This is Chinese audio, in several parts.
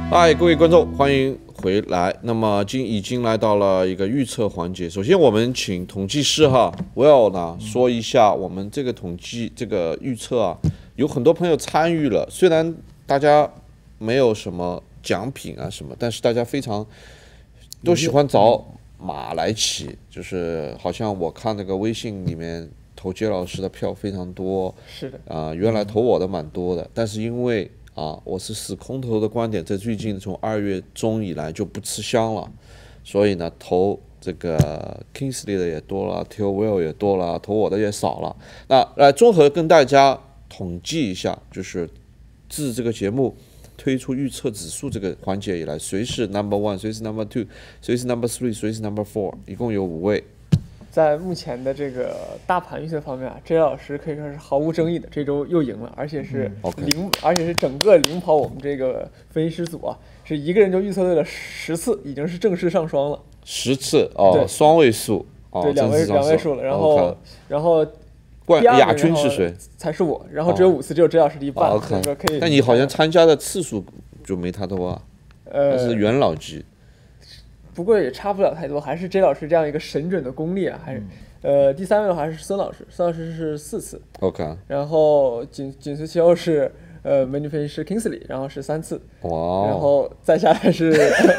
嗨，各位观众，欢迎回来。那么已经来到了一个预测环节。首先，我们请统计师Will 呢说一下我们这个统计这个预测啊，有很多朋友参与了，虽然大家没有什么奖品啊什么，但是大家非常都喜欢找马来骑，就是好像我看那个微信里面投杰老师的票非常多， 是的原来投我的蛮多的，但是因为我是死空头的观点，在最近从2月中以来就不吃香了，所以呢，投这个 Kingsley 的也多了 ，Till Will 也多了，投我的也少了。那来综合跟大家统计一下，就是自这个节目推出预测指数这个环节以来，谁是 No.1， 谁是 No.2， 谁是 No.3， 谁是 No.4， 一共有5位。 在目前的这个大盘预测方面，J 老师可以说是毫无争议的，这周又赢了，而且是而且是整个领跑我们这个分析师组啊，是一个人就预测对了10次，已经是正式上双了。 10次哦，双位数哦， 对，两位数了。然后亚军是谁？ 才是我，然后只有5次，只有 J 老师的一半。所以说可以。 但你好像参加的次数就没他多啊？那是元老级。 不过也差不了太多，还是 J 老师这样一个神准的功力啊，还是第3位的话是孙老师，孙老师是4次 ，OK， 然后紧随其后是美女分析师 Kingsley， 然后是3次， 哇， 然后再下来是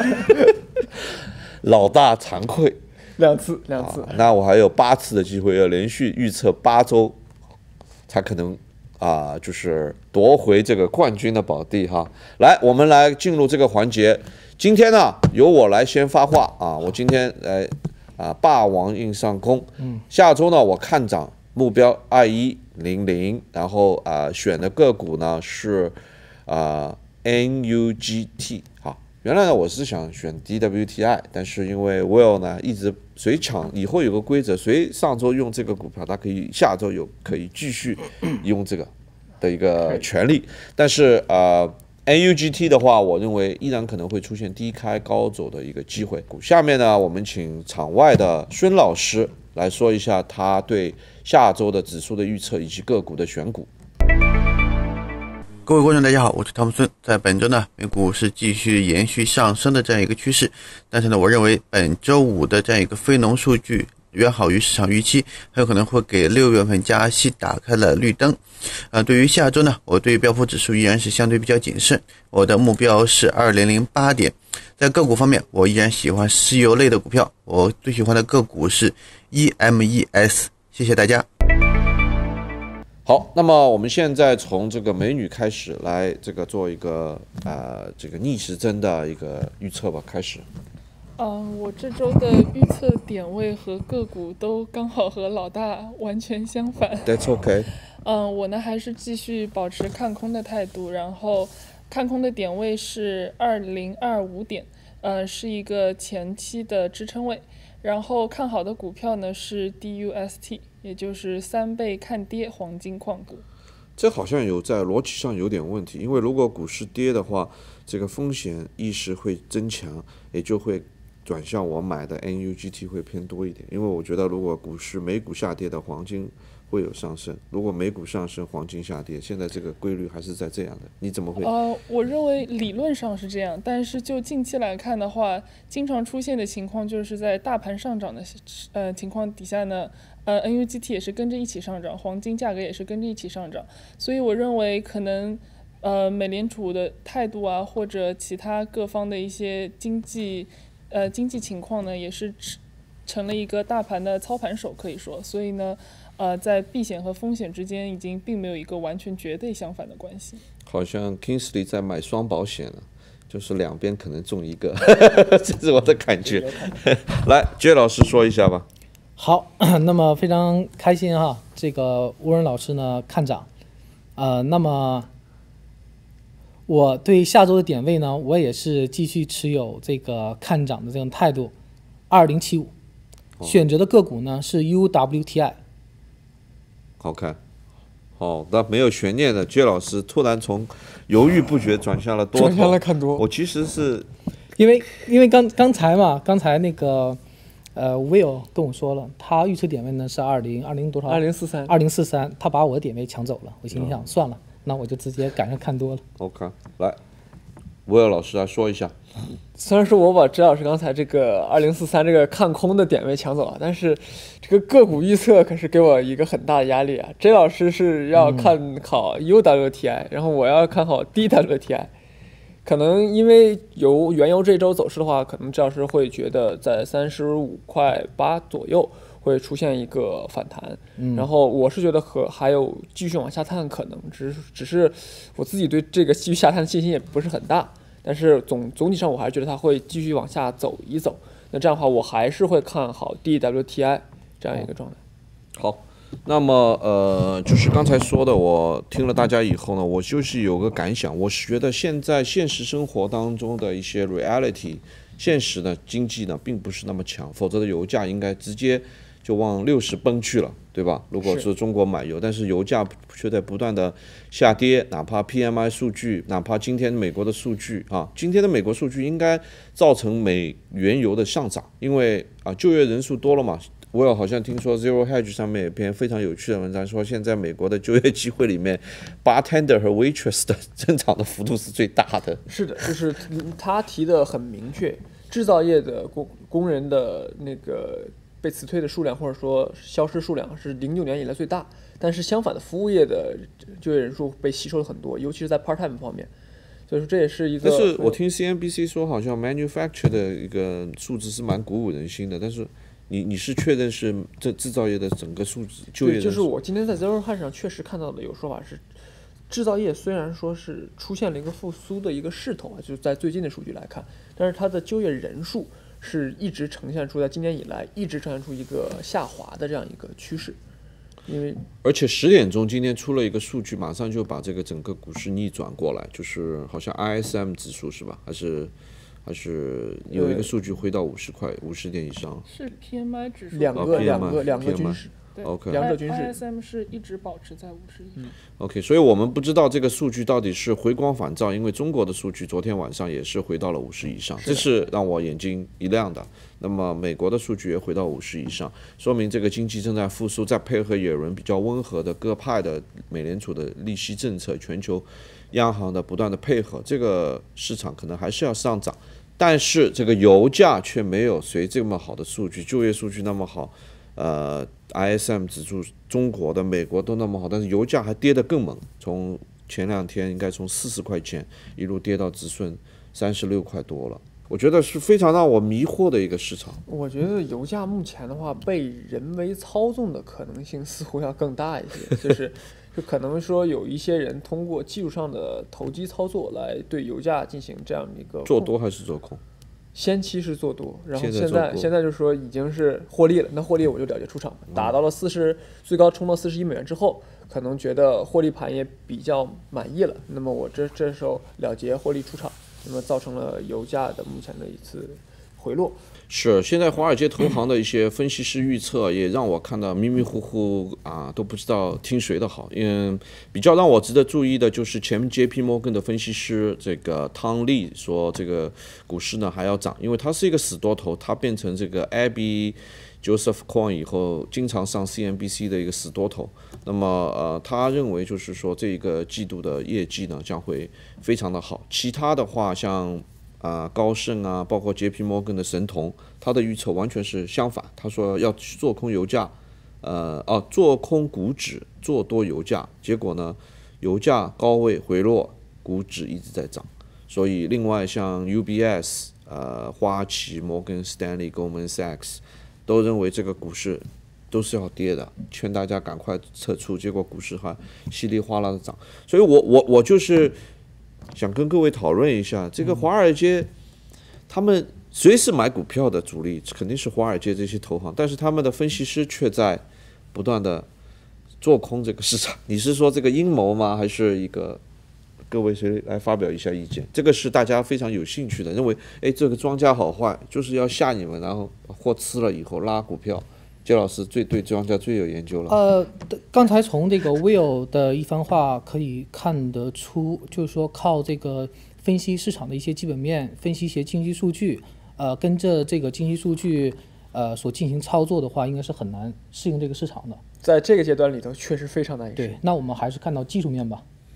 老大惭愧 2次， 那我还有8次的机会，要连续预测8周才可能就是夺回这个冠军的宝地哈。来，我们来进入这个环节。今天呢，由我来先发话我今天来霸王硬上弓。下周呢，我看涨目标2100，然后选的个股呢是NUGT 原来呢我是想选 DWTI， 但是因为 Will 呢一直谁抢，以后有个规则，谁上周用这个股票，他可以下周可以继续用这个的一个权利，但是NUGT 的话，我认为依然可能会出现低开高走的一个机会。下面呢，我们请场外的孙老师来说一下他对下周的指数的预测以及个股的选股。 各位观众大家好，我是汤姆孙。在本周呢，美股是继续延续上升的这样一个趋势，但是呢，我认为本周5的这样一个非农数据远好于市场预期，很有可能会给6月份加息打开了绿灯。对于下周呢，我对标普指数依然是相对比较谨慎，我的目标是2008点。在个股方面，我依然喜欢石油类的股票，我最喜欢的个股是 EMES。谢谢大家。 好，那么我们现在从这个美女开始来这个做一个这个逆时针的一个预测吧，开始。 我这周的预测点位和个股都刚好和老大完全相反。 That's okay。 我呢还是继续保持看空的态度，然后看空的点位是2025点，是一个前期的支撑位。然后看好的股票呢是 DUST， 也就是3倍看跌黄金矿股。 这好像有在逻辑上有点问题，因为如果股市跌的话，这个风险意识会增强，也就会转向我买的 NUGT 会偏多一点，因为我觉得如果美股下跌的黄金会有上升，如果美股上升黄金下跌，现在这个规律还是在这样的，你怎么会？ 我认为理论上是这样，但是就近期来看的话，经常出现的情况就是在大盘上涨的情况底下呢，NUGT 也是跟着一起上涨，黄金价格也是跟着一起上涨，所以我认为可能美联储的态度或者其他各方的一些经济情况呢，也是成了一个大盘的操盘手，可以说，所以呢，在避险和风险之间已经并没有一个完全绝对相反的关系。 好像 Kingsley 在买双保险了，就是两边可能中一个，这是我的感觉。来，J 老师说一下吧。 好，那么非常开心这个乌仁老师呢看涨，那么我对下周的点位呢，我也是继续持有这个看涨的这种态度，2075。选择的个股呢是 UWTI。 好看，那没有悬念的 J 老师突然从犹豫不决转向了多头， 转向了看多。 我其实是因为刚才那个Will 跟我说了，他预测点位呢是20多少？2043，他把我的点位抢走了。我心想算了，那我就直接赶上看多了。 OK， 来威尔老师来说一下。 虽然说我把支老师刚才这个2043这个看空的点位抢走了，但是这个个股预测可是给我一个很大的压力啊。J 老师是要看好 UWTI，然后我要看好 DWTI。可能因为原油这周走势的话，可能J老师会觉得在35.8块左右会出现一个反弹，然后我是觉得还有继续往下探可能，只是我自己对这个继续下探的信心也不是很大。但是总体上我还是觉得它会继续往下走一走，那这样的话我还是会看好 DWTI 这样一个状态。 好，那么就是刚才说的，我听了大家以后呢，我就是有个感想，我是觉得现在现实生活当中的一些 reality 现实的经济呢并不是那么强，否则的油价应该直接就往60奔去了，对吧？如果是中国买油，但是油价却在不断的下跌，哪怕 PMI 数据，哪怕今天美国的数据啊，今天的美国数据应该造成原油的上涨，因为就业人数多了嘛。我有好像听说 Zero Hedge 上面有篇非常有趣的文章，说现在美国的就业机会里面 bartender 和 waitress 的增长的幅度是最大的。 是的，就是他提的很明确，制造业的工人的那个被辞退的数量或者说消失数量是09年以来最大，但是相反的服务业的就业人数被吸收了很多，尤其是在 part time 方面，所以说这也是一个。 但是我听 CNBC 说，好像 manufacture 的一个数字是蛮鼓舞人心的，但是你是确认是这制造业的整个数字就业人数？ 对，就是我今天在 Zero Hedge 上确实看到的有说法是，制造业虽然说是出现了一个复苏的一个势头啊，就是在最近的数据来看，但是它的就业人数是一直呈现出在今年以来一直呈现出一个下滑的这样一个趋势。因为而且10点钟今天出了一个数据，马上就把这个整个股市逆转过来，就是好像 ISM 指数是吧？还是有一个数据回到50点以上， 是 PMI 指数， 两个均势。 OK， 两者均势 ISM 是一直保持在50以上。 OK， 所以我们不知道这个数据到底是回光返照，因为中国的数据昨天晚上也是回到了50以上，这是让我眼睛一亮的。那么美国的数据也回到50以上，说明这个经济正在复苏，再配合耶伦比较温和的各派的美联储的利息政策，全球央行的不断的配合，这个市场可能还是要上涨。但是这个油价却没有随这么好的数据，就业数据那么好，ISM 指数中国的美国都那么好，但是油价还跌得更猛，从前2天应该从40块钱一路跌到只剩36块多了，我觉得是非常让我迷惑的一个市场。 我觉得油价目前的话被人为操纵的可能性似乎要更大一些，就可能说有一些人通过技术上的投机操作来对油价进行这样的一个做多还是做空？ 先期是做多，然后现在就是说已经是获利了，那获利我就了结出场，打到了最高冲到41美元之后，可能觉得获利盘也比较满意了，那么我这时候了结获利出场，那么造成了油价的目前的一次回落。 是，现在华尔街投行的一些分析师预测也让我看到迷迷糊糊都不知道听谁的好。比较让我值得注意的就是前 JP Morgan 的分析师这个汤利说，这个股市呢还要涨，因为他是一个死多头，他变成这个 Abby Joseph Cohen 以后经常上 CNBC 的一个死多头。那么他认为就是说这个季度的业绩呢将会非常的好。其他的话像高盛包括 JP Morgan 的神童，他的预测完全是相反。他说要做空油价，做空股指，做多油价。结果呢，油价高位回落，股指一直在涨。所以另外像 UBS、花旗、摩根士丹利、Goldman Sachs 都认为这个股市都是要跌的，劝大家赶快撤出。结果股市还稀里哗啦的涨。所以我就是想跟各位讨论一下，这个华尔街，他们随时买股票的主力肯定是华尔街这些投行，但是他们的分析师却在不断的做空这个市场。你是说这个阴谋吗？还是一个？各位谁来发表一下意见？这个是大家非常有兴趣的，认为这个庄家好坏，就是要吓你们，然后货吃了以后拉股票。杰老师对庄家最有研究了。 刚才从这个 Will 的一番话可以看得出，就是说靠这个分析市场的一些基本面，分析一些经济数据，跟着这个经济数据所进行操作的话，应该是很难适应这个市场的。 在这个阶段里头，确实非常难以适应。 对，那我们还是看到技术面吧。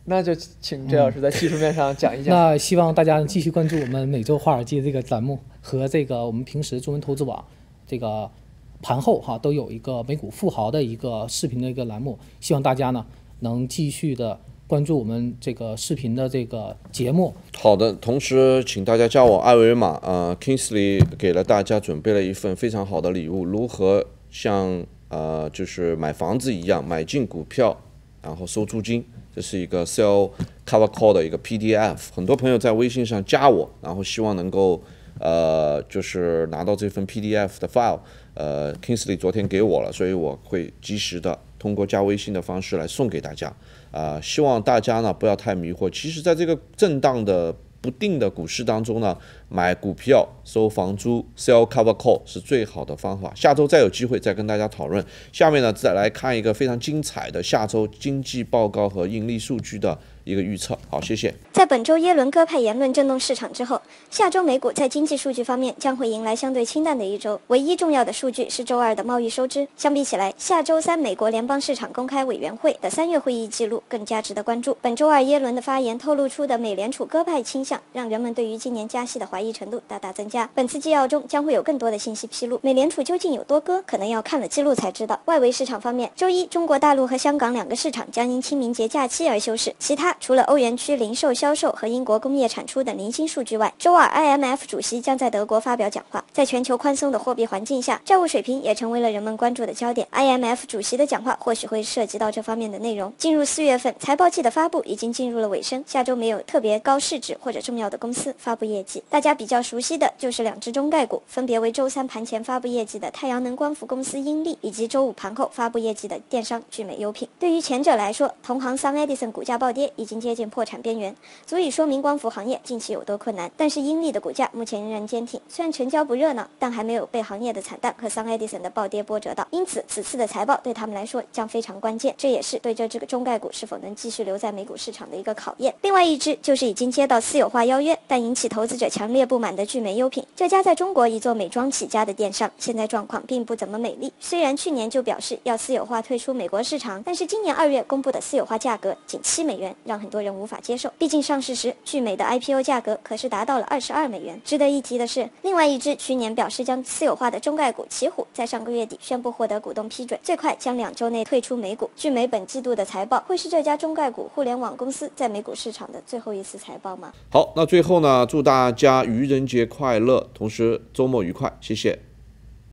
那就请J老师在技术面上讲一讲。 那希望大家继续关注我们每周华尔街这个栏目和这个我们平时中文投资网这个盘后都有一个美股富豪的一个视频的一个栏目，希望大家呢能继续的关注我们这个视频的这个节目。 好的，同时请大家加我二维码Kingsley 给了大家准备了一份非常好的礼物，如何像就是买房子一样买进股票然后收租金，这是一个 Sell Cover Call 的一个 PDF， 很多朋友在微信上加我，然后希望能够就是拿到这份 PDF 的 file， Kingsley 昨天给我了，所以我会及时的通过加微信的方式来送给大家。希望大家呢不要太迷惑，其实在这个震荡的不定的股市当中呢，买股票收房租 sell cover call 是最好的方法。下周再有机会再跟大家讨论。下面呢再来看一个非常精彩的下周经济报告和盈利数据的一个预测。好，谢谢。 在本周耶伦鸽派言论震动市场之后，下周美股在经济数据方面将会迎来相对清淡的一周。唯一重要的数据是周二的贸易收支。相比起来，下周三美国联邦市场公开委员会的3月会议记录更加值得关注。本周二耶伦的发言透露出的美联储鸽派倾向，让人们对于今年加息的怀疑程度大大增加。本次纪要中将会有更多的信息披露，美联储究竟有多鸽，可能要看了记录才知道。外围市场方面，周一中国大陆和香港2个市场将因清明节假期而休市，其他除了欧元区零售销售和英国工业产出等零星数据外，周二 IMF 主席将在德国发表讲话。在全球宽松的货币环境下，债务水平也成为了人们关注的焦点。IMF 主席的讲话或许会涉及到这方面的内容。进入4月份，财报季的发布已经进入了尾声，下周没有特别高市值或者重要的公司发布业绩。大家比较熟悉的就是2只中概股，分别为周三盘前发布业绩的太阳能光伏公司英利，以及周五盘后发布业绩的电商聚美优品。对于前者来说，同行Sun Edison股价暴跌，已经接近破产边缘，足以说明光伏行业近期有多困难。但是英利的股价目前仍然坚挺，虽然成交不热闹，但还没有被行业的惨淡和Sun Edison的暴跌波折到，因此此次的财报对他们来说将非常关键，这也是对这只中概股是否能继续留在美股市场的一个考验。另外一只就是已经接到私有化邀约，但引起投资者强烈不满的聚美优品。这家在中国以做美妆起家的电商，现在状况并不怎么美丽。虽然去年就表示要私有化退出美国市场，但是今年2月公布的私有化价格仅7美元，让很多人无法接受。毕竟上市时聚美的 IPO 价格可是达到了22美元。值得一提的是，另外一只去年表示将私有化的中概股奇虎，在上个月底宣布获得股东批准，最快将2周内退出美股。聚美本季度的财报会是这家中概股互联网公司在美股市场的最后一次财报吗？ 好，那最后呢，祝大家愚人节快乐，同时周末愉快，谢谢。